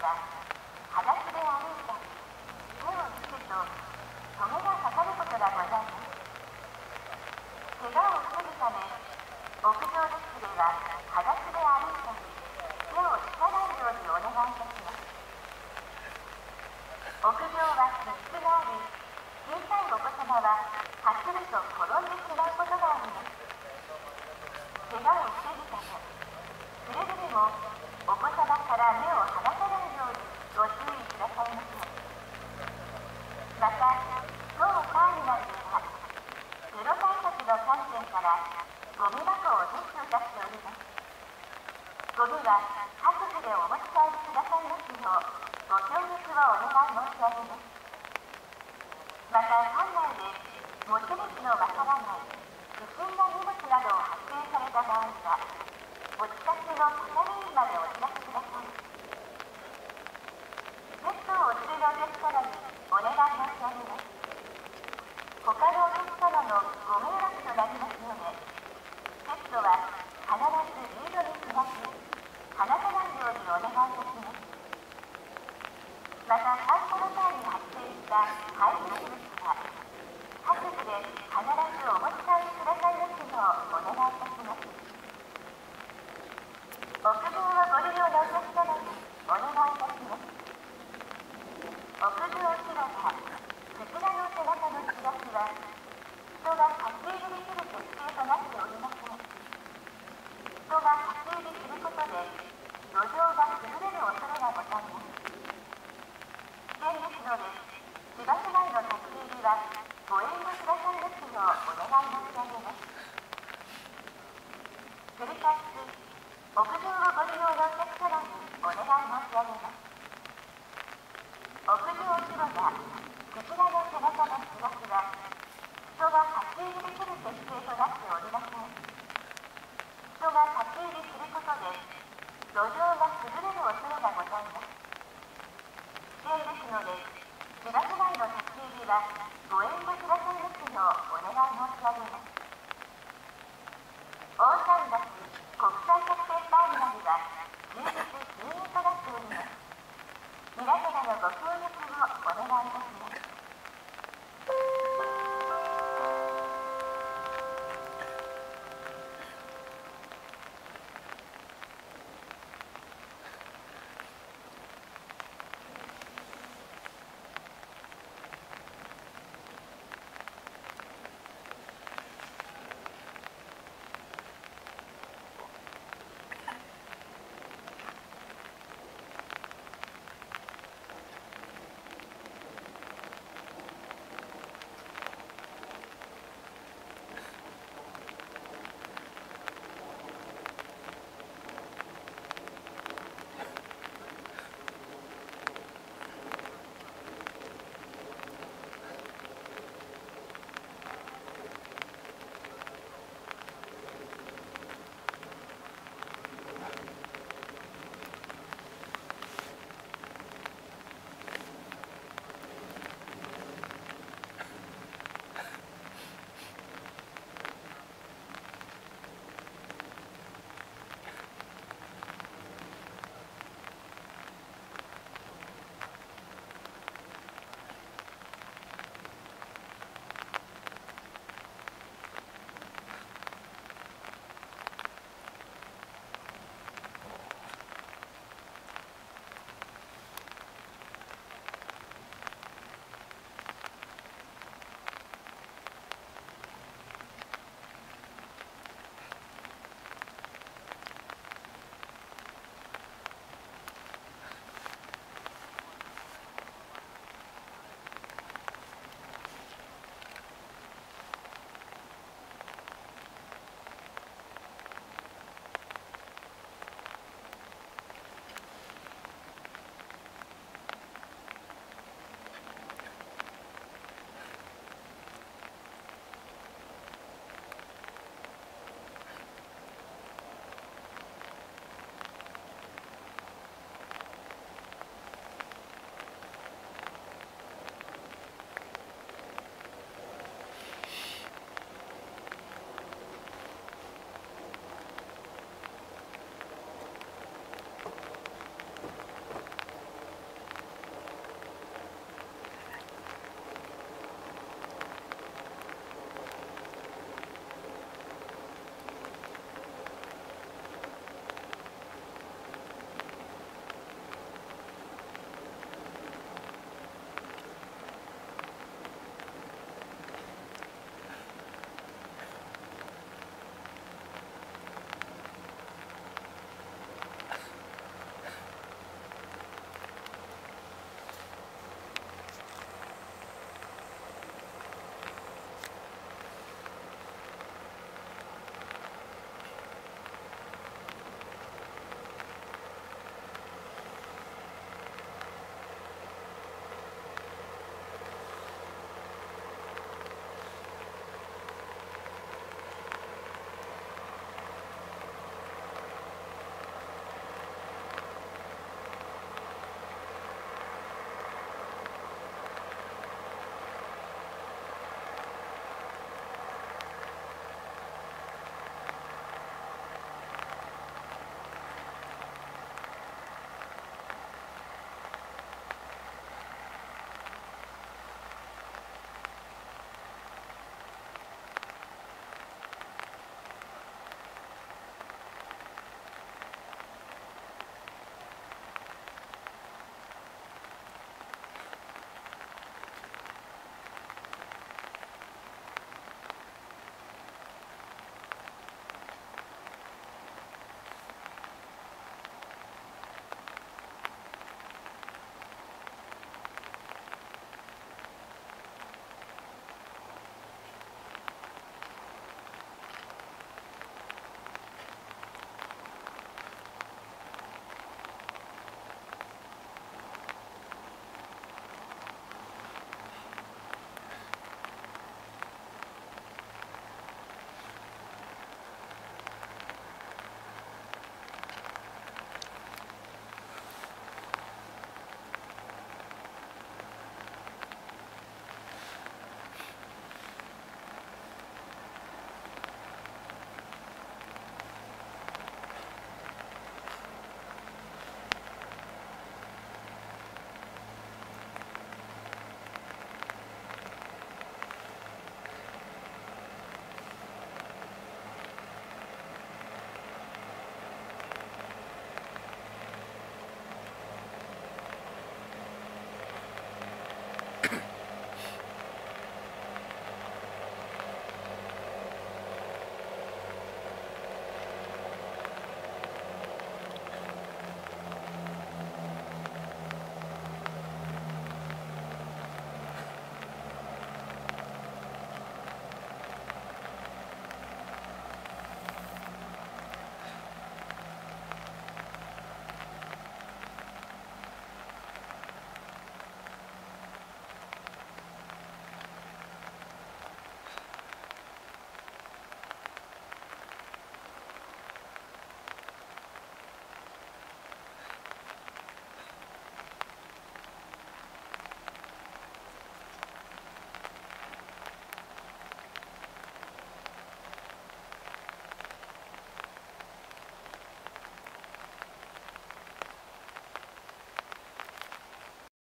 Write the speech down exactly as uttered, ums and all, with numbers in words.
は裸足で歩いたり手をつくとトゲがかかることがございます。怪我を防ぐため屋上デッキでは裸足で歩いたり手をつかないようにお願いいたします。屋上は起伏があり、小さいお子様ははつると転んでしまうことがあります。怪我を防ぐため、くれぐれもお子様から目を離さないようにご注意くださいませ。また、当ターミナルでは、テロ対策の観点からゴミ箱を撤去いたしております。ゴミは各自でお持ち帰りくださいますよう、ご協力をお願い申し上げます。また、館内で持ち主のわからない不審な荷物などを発見された場合は、お近くの係員までお知らせください。ペットをお連れのお客様にお願い申し上げます。他のお客様のご迷惑となりますので、ペットは必ずリードにつなぎ、離さないようにお願いいたします。また、散歩の際に発生した排泄物は、各自で必ずお持ち帰りくださいますようお願いいたします。屋上をご利用のお客様にお願いいたします。屋上広場、こちらの背中のチラシは、人が立ち入りできる設計となっておりません。人が立ち入りすることで、路上が崩れる恐れがございます。危険ですので、千葉市内の立ち入りはご遠慮くださいますようお願い申し上げます。繰り返し、屋上をご利用のお客様にお願い申し上げます。屋上広場、こちらの背中のチラシは、人が立ち入りできる設計となっておりません。人が立ち入りすることで、路上が崩れる恐れがございます。危険ですので、千葉市内の立ち入りはご遠慮くださいますようお願い申し上げます。大桟橋国際